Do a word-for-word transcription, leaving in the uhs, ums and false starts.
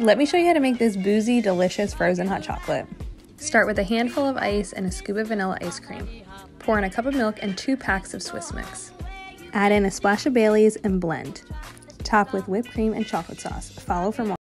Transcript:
Let me show you how to make this Boozy delicious frozen hot chocolate. Start with a handful of ice and a scoop of vanilla ice cream. Pour in a cup of milk and two packs of Swiss mix. Add in a splash of Bailey's and blend. Top with whipped cream and chocolate sauce. Follow for more.